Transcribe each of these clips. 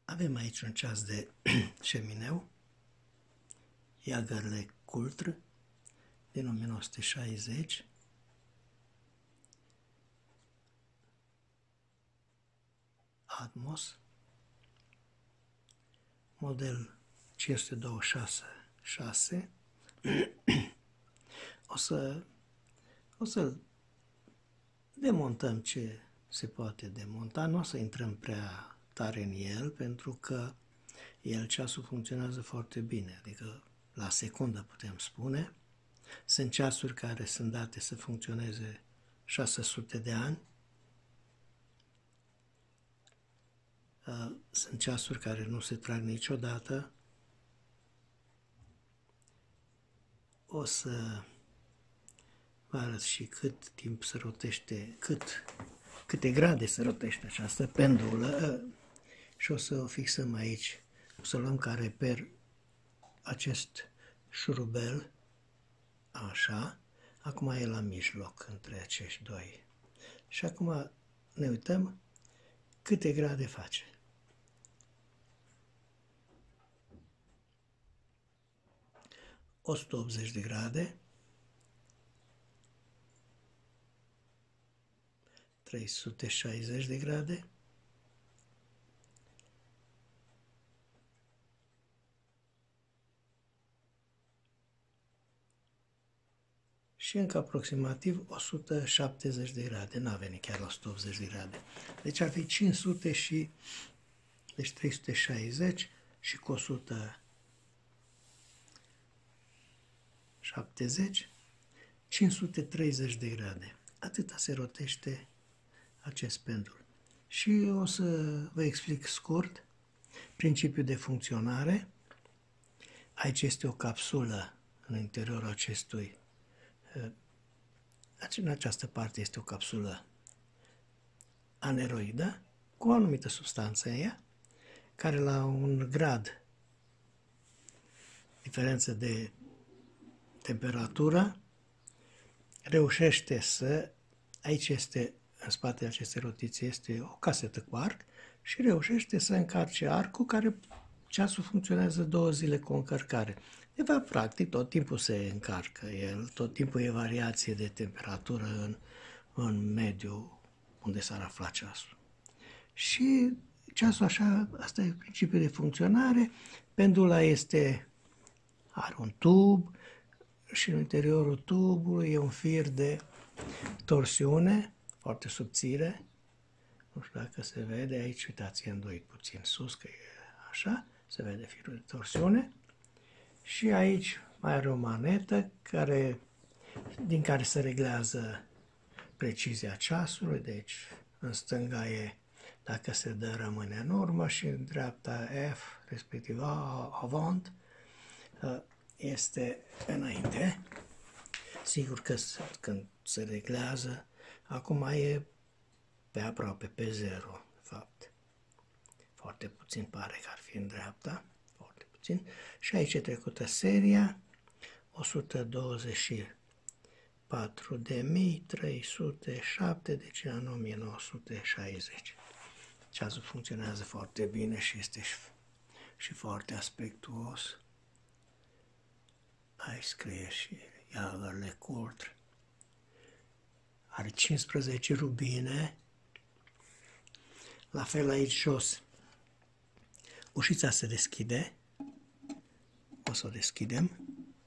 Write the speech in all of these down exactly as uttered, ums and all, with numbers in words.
Avem aici un ceas de șemineu, Jaeger LeCoultre, din o mie nouă sute șaizeci. Atmos, model cinci sute douăzeci și șase șase. O să o să demontăm ce se poate demonta, nu o să intrăm prea tare în el, pentru că el, ceasul, funcționează foarte bine, adică la secundă putem spune. Sunt ceasuri care sunt date să funcționeze șase sute de ani. Sunt ceasuri care nu se trag niciodată. O să vă arăt și cât timp se rotește, cât, câte grade se rotește această pendulă și o să o fixăm aici. O să luăm ca reper acest șurubel, așa, acum e la mijloc între acești doi. Și acum ne uităm câte grade face. o sută optzeci de grade, trei sute șaizeci de grade, și încă aproximativ o sută șaptezeci de grade. N-a venit chiar la o sută optzeci de grade. Deci ar fi cinci sute și, deci trei sute șaizeci și cu o sută șaptezeci, cinci sute treizeci de grade. Atâta se rotește acest pendul. Și o să vă explic scurt principiul de funcționare. Aici este o capsulă în interiorul acestui. În această parte este o capsulă aneroidă cu o anumită substanță în ea, care la un grad diferență de temperatură reușește să, aici este, în spatele acestei rotițe este o casetă cu arc și reușește să încarce arcul, care ceasul funcționează două zile cu o încărcare. De fapt, practic, tot timpul se încarcă el, tot timpul e variație de temperatură în, în mediul unde s-ar afla ceasul. Și ceasul așa, asta e principiul de funcționare. Pendula este, are un tub și în interiorul tubului e un fir de torsiune foarte subțire. Nu știu dacă se vede aici, uitați, e îndoit puțin sus, că e așa, se vede firul de torsiune. Și aici mai are o manetă care, din care se reglează precizia ceasului, deci în stânga e dacă se dă, rămâne în urmă, și în dreapta F, respectiv avant, este înainte. Sigur că când se reglează, acum e pe aproape pe zero, de fapt. Foarte puțin pare că ar fi în dreapta, foarte puțin. Și aici e trecută seria, o sută douăzeci și patru de mii trei sute șapte, deci în o mie nouă sute șaizeci. Ceasul funcționează foarte bine și este și, și foarte aspectuos. Aici scrie și Jaeger LeCoultre. Are cincisprezece rubine. La fel aici jos. Ușița se deschide. O să o deschidem.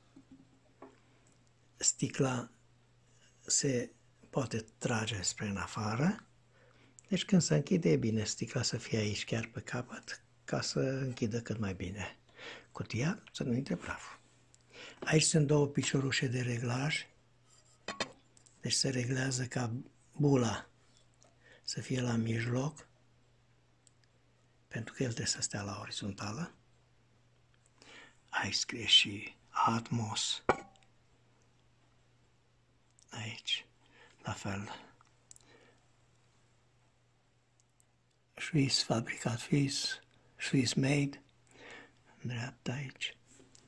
Sticla se poate trage spre în afară. Deci când se închide, e bine sticla să fie aici chiar pe capăt, ca să închidă cât mai bine cutia, să nu intre praful. Aici sunt două piciorușe de reglaj, deci se reglează ca bula să fie la mijloc, pentru că el trebuie să stea la orizontală. Aici scrie și Atmos. Aici, la fel. Swiss, fabricat Swiss, Swiss made, în dreapta aici.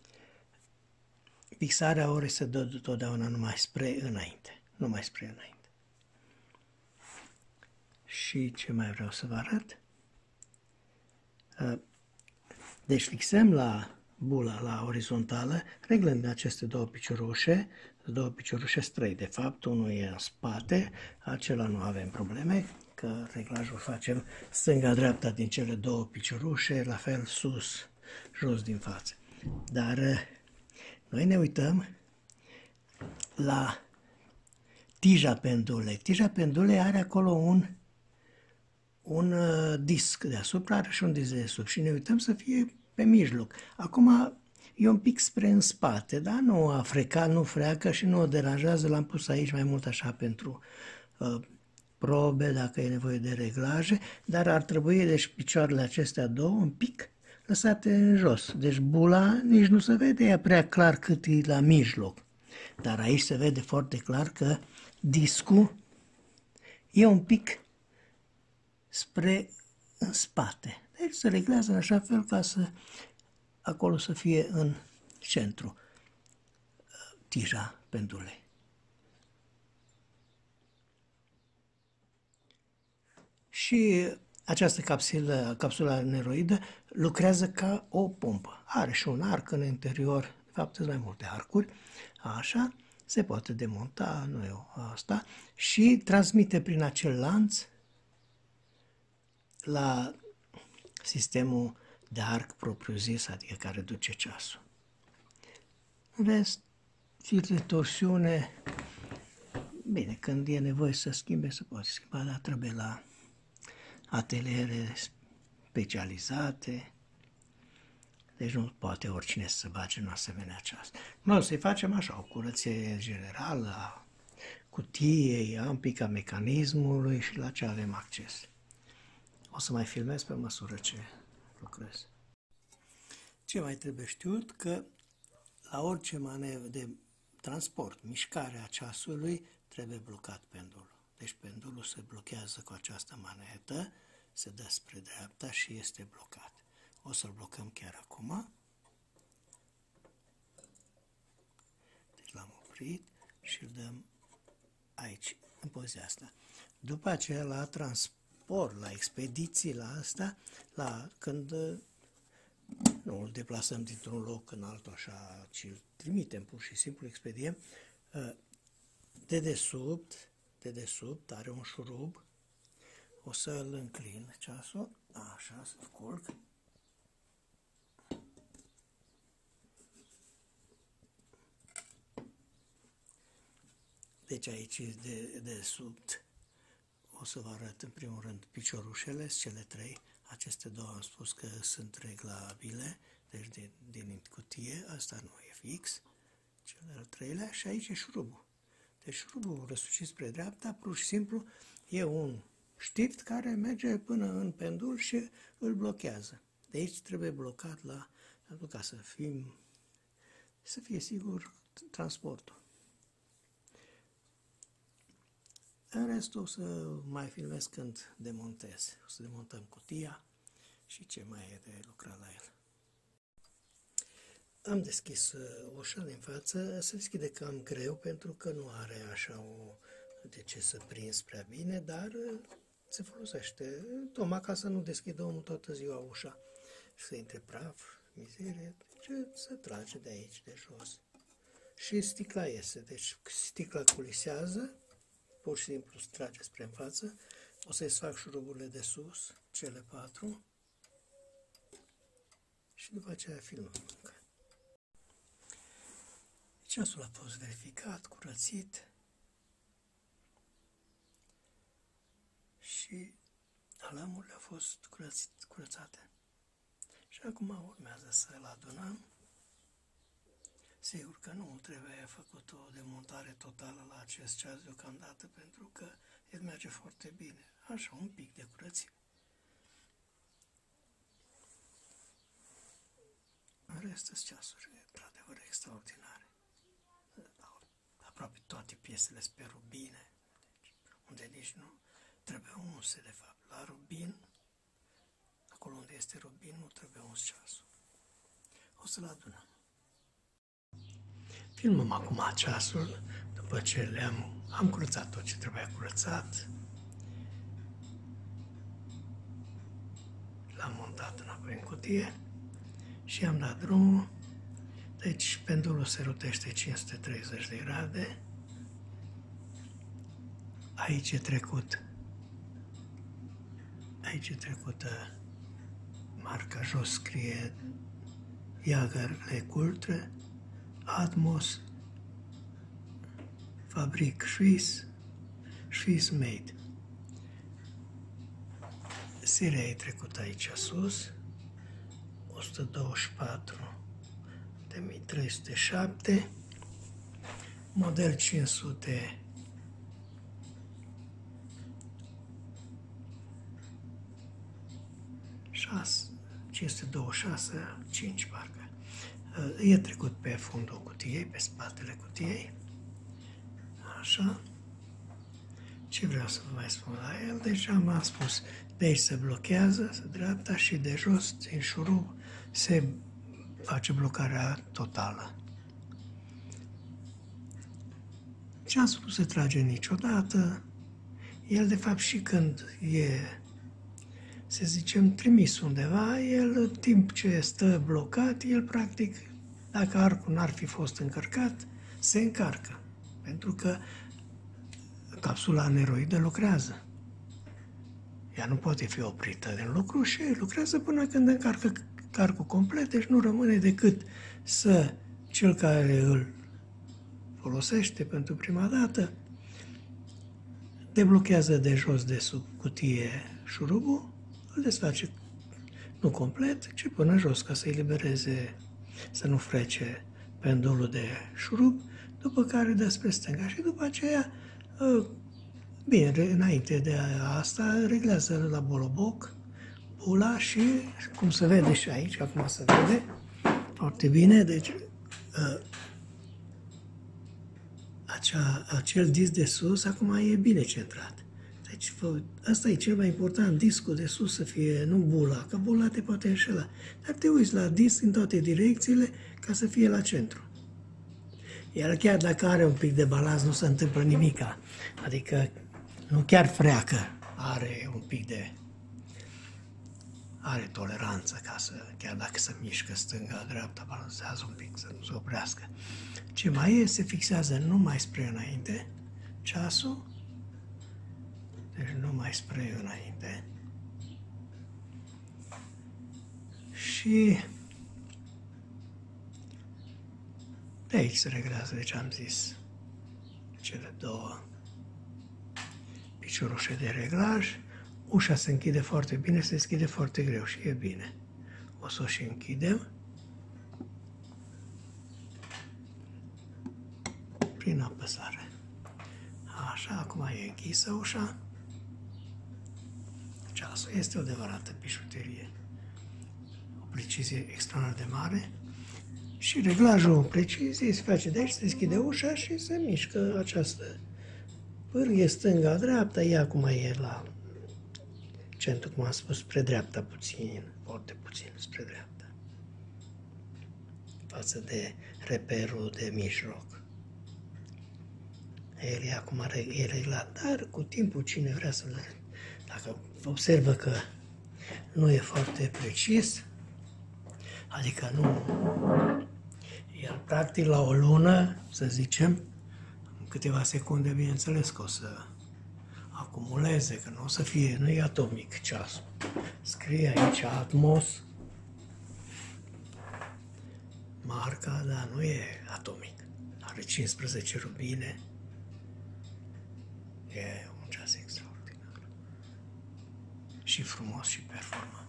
Fixarea orei se dă totdeauna numai spre înainte, numai spre înainte. Și ce mai vreau să vă arăt? Deci fixăm la bula, la orizontală, reglând aceste două piciorușe, două piciorușe străi, de fapt, unul e în spate, acela nu avem probleme, că reglajul facem stânga-dreapta din cele două piciorușe, la fel sus, jos din față. Dar noi ne uităm la tija pendulei. Tija pendulei are acolo un, un disc deasupra, are și un disc de sub și ne uităm să fie pe mijloc. Acum e un pic spre în spate, dar nu a frecat, nu freacă și nu o deranjează. L-am pus aici mai mult așa pentru uh, probe, dacă e nevoie de reglaje, dar ar trebui, deci, picioarele acestea două un pic lăsate în jos. Deci bula nici nu se vede ea prea clar cât e la mijloc. Dar aici se vede foarte clar că discul e un pic spre în spate. Deci se reglează în așa fel ca să acolo să fie în centru tija pendulei. Și această capsulă, capsula neroidă lucrează ca o pompă. Are și un arc în interior, de fapt sunt mai multe arcuri, așa, se poate demonta, nu e asta, și transmite prin acel lanț la sistemul de arc propriu-zis, adică care duce ceasul. În rest, fir de torsiune, bine, când e nevoie să schimbe, se poate schimba, dar trebuie la ateliere specializate, deci nu poate oricine să se bage în asemenea ceas. Noi să-i facem așa, o curățenie generală a cutiei, a un pic a mecanismului și la ce avem acces. O să mai filmez pe măsură ce lucrez. Ce mai trebuie știut? Că la orice manevră de transport, mișcarea ceasului, trebuie blocat pendulul. Deci pendulul se blochează cu această manetă, se dă spre dreapta și este blocat. O să-l blocăm chiar acum. Deci l-am oprit și îl dăm aici, în poziția asta. După aceea, la transport, la expediții, la asta, la când nu îl deplasăm dintr-un loc în altul așa, ci îl trimitem pur și simplu, expediem, de desubt, de desubt are un șurub, o să îl înclin ceasul, așa, să culc. Deci aici de, de sub o să vă arăt în primul rând piciorușele, cele trei, aceste două am spus că sunt reglabile, deci din, din cutie, asta nu e fix, cel al treilea și aici e șurubul. Deci șurubul răsucit spre dreapta, pur și simplu e un știft care merge până în pendul și îl blochează. De aici trebuie blocat la, ca să fim, să fie sigur transportul. În rest o să mai filmez când demontez. O să demontăm cutia și ce mai e de lucrat la el. Am deschis ușa din față, se deschide cam greu pentru că nu are așa o, de ce să prins prea bine, dar se folosește tocmai ca să nu deschidă omul toată ziua ușa și să intre praf, mizerie, deci se trage de aici, de jos. Și sticla iese, deci sticla culisează, pur și simplu se trage spre în față, o să-i fac șuruburile de sus, cele patru, și după aceea filmăm munca. Ceasul a fost verificat, curățit și alamurile au fost curățit, curățate. Și acum urmează să-l adunăm. Sigur că nu trebuie făcut o demontare totală la acest ceas deocamdată, pentru că el merge foarte bine. Așa, un pic de curățire. În rest, sunt ceasuri, într-adevăr, extraordinare. Aproape toate piesele sunt pe rubine, deci, unde nici nu trebuie unse, de fapt. La rubin, acolo unde este rubin, nu trebuie uns ceasul. O să-l adunăm. Filmăm acum ceasul, după ce le-am am curățat tot ce trebuia curățat. l-am montat înapoi în cutie și am dat drumul. Deci pendulul se rotește cinci sute treizeci de grade. Aici e trecut. Aici e trecută marca jos, scrie Jaeger LeCoultre, Atmos, fabric Swiss, Swiss made. Seria e trecută aici sus, o sută douăzeci și patru de mii trei sute șapte, model cinci sute șase, cinci sute douăzeci și șase, cinci parcă. E trecut pe fundul cutiei, pe spatele cutiei. Așa. Ce vreau să vă mai spun la el? Deci am spus, de aici se blochează, se dreapta și de jos, din șurub, se face blocarea totală. Ce am spus, se trage niciodată. El, de fapt, și când e, să zicem, trimis undeva, el, în timp ce stă blocat, el, practic, dacă arcul n-ar fi fost încărcat, se încarcă. Pentru că capsula aneroidă lucrează. Ea nu poate fi oprită din lucru și lucrează până când încarcă arcul complet, deci nu rămâne decât să cel care îl folosește pentru prima dată deblochează de jos de sub cutie șurubul, îl desface nu complet, ci până jos ca să elibereze, să nu frece pendulul de șurub, după care dă spre stânga și după aceea, bine, înainte de asta, reglează la boloboc bula și, cum se vede și aici, acum se vede foarte bine, deci acea, acel disc de sus acum e bine centrat. Deci asta e cel mai important, discul de sus să fie, nu bula, că bula te poate înșela, dar te uiți la disc în toate direcțiile ca să fie la centru. Iar chiar dacă are un pic de balans, nu se întâmplă nimica. Adică nu chiar freacă, are un pic de... are toleranță ca să, chiar dacă se mișcă stânga-dreapta, balansează un pic, să nu se oprească. Ce mai e, se fixează numai spre înainte, ceasul, deci numai spre înainte. Și de aici se reglează, deci am zis, cele două piciorușe de reglaj. Ușa se închide foarte bine, se deschide foarte greu și e bine. O să o și închidem prin apăsare. Așa, acum e închisă ușa. Ceasul este o adevărată bijuterie. O precizie extraordinar de mare. Și reglajul preciziei se face de aici, se deschide ușa și se mișcă această pârghie stânga-dreapta. Ea acum e la centru, cum am spus, spre dreapta puțin, foarte puțin spre dreapta, față de reperul de mijloc. El e acum e reglat, dar cu timpul cine vrea să le... Dacă observă că nu e foarte precis, adică nu... El, practic, la o lună, să zicem, în câteva secunde, bineînțeles că o să acumuleze, că nu o să fie, nu e atomic ceasul. Scrie aici Atmos, marca, dar nu e atomic. Are cincisprezece rubine. E un ceas extraordinar. Și frumos și performant.